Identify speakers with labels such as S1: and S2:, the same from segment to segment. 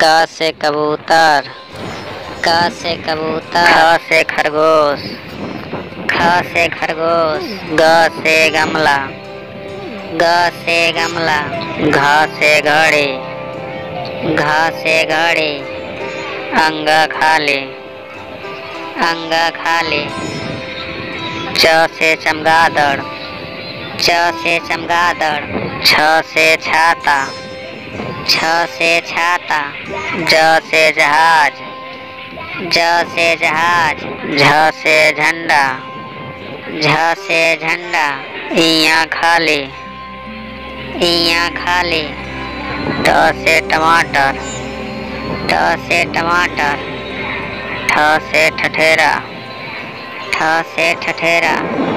S1: क से कबूतर, क से कबूतर। ख से खरगोश, ख से खरगोश। ग से गमला, ग से गमला। घ से घड़ी, घ से घड़ी। अंग खाली, अंग खाली। च से चमगादड़, च से चमगादड़। छ से छाता, छ से छाता। ज से जहाज, ज से जहाज। झ से झंडा, झ से झंडा। इयां खाली, इयां खाली। ट से टमाटर, ट से टमाटर। ठ से ठठेरा, ठ से ठठेरा।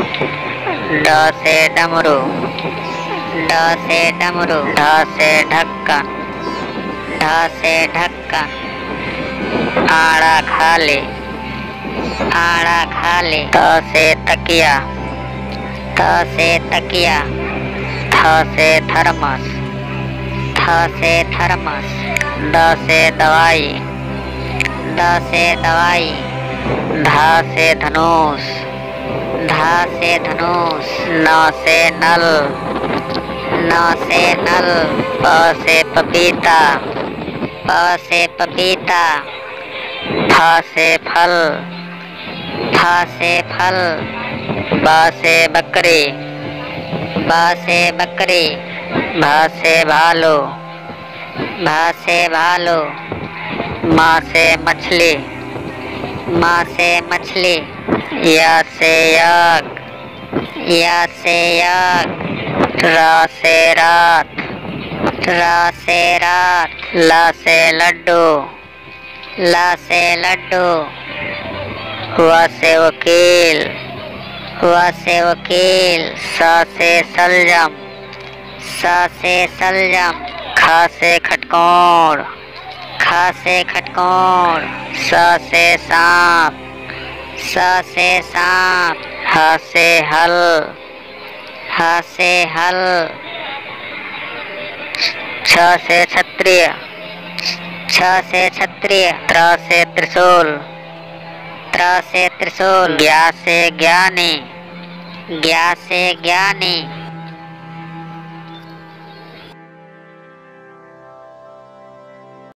S1: ड से डमरू, ड से डमरू। ढ से ढक्कन, ढ से ढक्कन। आड़ा खाली, आड़ा खाली। त से तकिया, त से तकिया। थ से थर्मस, थ से थर्मस। द से दवाई, द से दवाई। ध से धनुष, ध से धनुष। न से नल, न से नल। प से पपीता, प से पपीता। फ से फल, फ से फल। ब से बकरी, ब से बकरी। भ से भालू, भ से भालू। म से मछली, म से मछली। य से यज्ञ, य से यज्ञ। र से रात, र से रात। ल से लड्डू, ल से लड्डू। व से वकील, व से वकील। स से सलजम, स से सलजम। ख से खटकोर, ख से खटकोर। स से सांप, स से सांप। ह से हल, ह से हल। छ से क्षत्रिय, छ से क्षत्रिय। त्र से त्रिशूल, त्र से त्रिशूल। ज्ञा से ज्ञानी, ज्ञा से ज्ञानी।